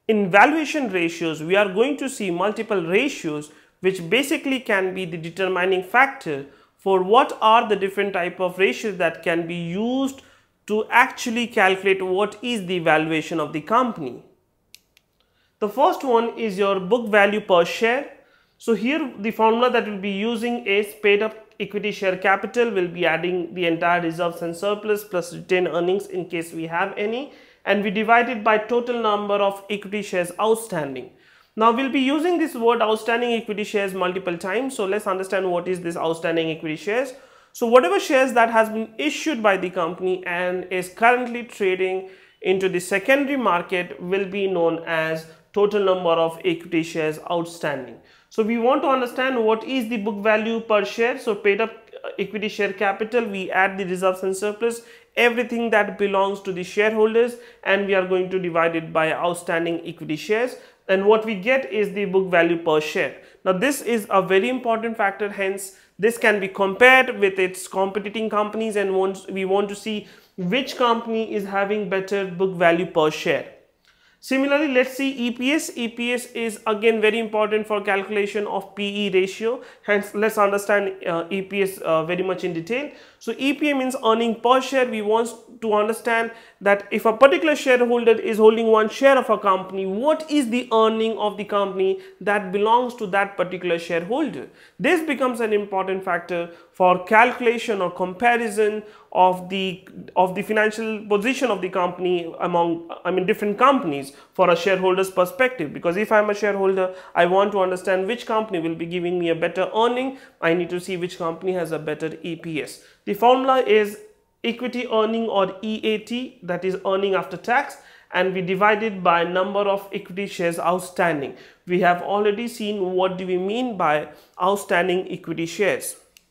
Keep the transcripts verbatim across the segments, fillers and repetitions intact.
in valuation ratios, we are going to see multiple ratios which basically can be the determining factor for what are the different type of ratios that can be used to actually calculate what is the valuation of the company. The first one is your book value per share. So here the formula that we'll be using is paid up equity share capital. We'll be adding the entire reserves and surplus plus retained earnings in case we have any, and we divide it by total number of equity shares outstanding. Now we'll be using this word outstanding equity shares multiple times. So let's understand what is this outstanding equity shares. So whatever shares that has been issued by the company and is currently trading into the secondary market will be known as total number of equity shares outstanding. So we want to understand what is the book value per share. So paid up equity share capital, we add the reserves and surplus, everything that belongs to the shareholders, and we are going to divide it by outstanding equity shares, and what we get is the book value per share. Now this is a very important factor, hence this can be compared with its competing companies, and want, we want to see which company is having better book value per share. Similarly, let's see E P S. E P S is again very important for calculation of P E ratio. Hence, let's understand uh, E P S uh, very much in detail. So, E P A means earning per share. We want to understand that if a particular shareholder is holding one share of a company, what is the earning of the company that belongs to that particular shareholder? This becomes an important factor for calculation or comparison of the of the financial position of the company among, I mean, different companies for a shareholder's perspective. Because if I'm a shareholder, I want to understand which company will be giving me a better earning. I need to see which company has a better E P S. The formula is equity earning, or E A T, that is earning after tax, and we divide it by number of equity shares outstanding. We have already seen what do we mean by outstanding equity shares.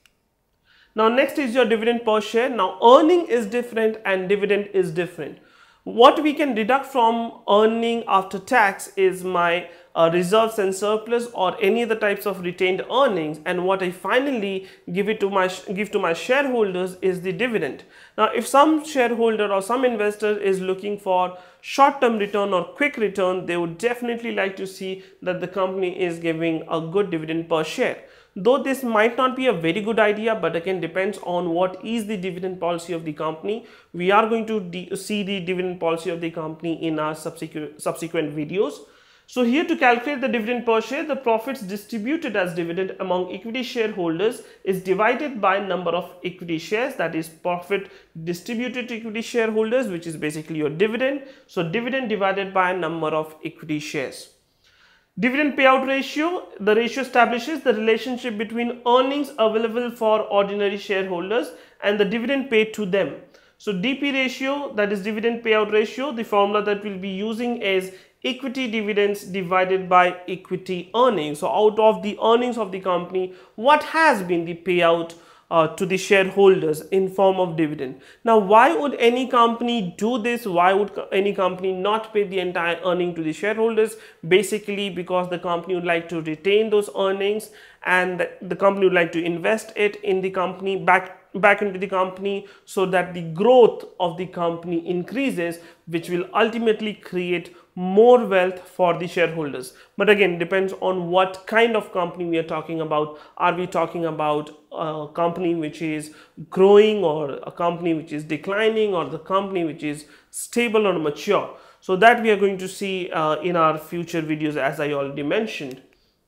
Now next is your dividend per share. Now earning is different and dividend is different. What we can deduct from earning after tax is my uh, reserves and surplus or any other types of retained earnings, and what I finally give it to my give to my shareholders is the dividend. Now if some shareholder or some investor is looking for short-term return or quick return, they would definitely like to see that the company is giving a good dividend per share. Though this might not be a very good idea, but again depends on what is the dividend policy of the company. We are going to see the dividend policy of the company in our subsequent, subsequent videos. So here, to calculate the dividend per share, the profits distributed as dividend among equity shareholders is divided by number of equity shares, that is profit distributed to equity shareholders, which is basically your dividend. So dividend divided by number of equity shares. Dividend payout ratio, the ratio establishes the relationship between earnings available for ordinary shareholders and the dividend paid to them. So D P ratio, that is dividend payout ratio, the formula that we'll be using is equity dividends divided by equity earnings. So out of the earnings of the company, what has been the payout Uh, to the shareholders in form of dividend. Now, why would any company do this? Why would any company not pay the entire earning to the shareholders? Basically because the company would like to retain those earnings, and the company would like to invest it in the company, back back into the company, so that the growth of the company increases, which will ultimately create more wealth for the shareholders. But again, depends on what kind of company we are talking about. Are we talking about a company which is growing, or a company which is declining, or the company which is stable or mature? So that we are going to see uh, in our future videos, as I already mentioned.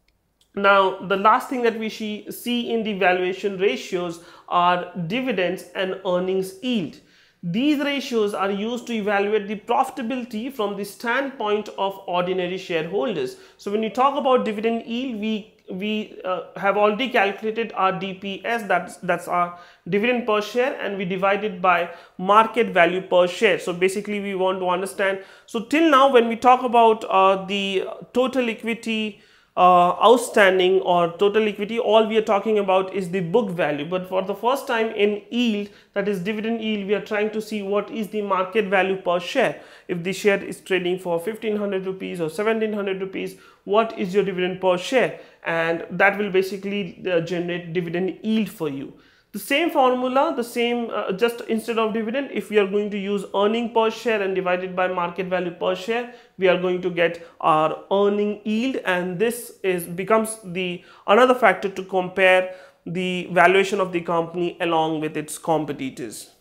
Now, the last thing that we see in the valuation ratios are dividends and earnings yield. These ratios are used to evaluate the profitability from the standpoint of ordinary shareholders. So when you talk about dividend yield, we we uh, have already calculated our D P S, that's that's our dividend per share, and we divide it by market value per share. So basically we want to understand, so till now when we talk about uh, the total equity Uh, outstanding or total equity, all we are talking about is the book value. But for the first time in yield, that is dividend yield, we are trying to see what is the market value per share. If the share is trading for fifteen hundred rupees or seventeen hundred rupees, what is your dividend per share? And that will basically uh, generate dividend yield for you. The same formula, the same uh, just instead of dividend, if we are going to use earning per share and divide it by market value per share, we are going to get our earning yield, and this is becomes the another factor to compare the valuation of the company along with its competitors.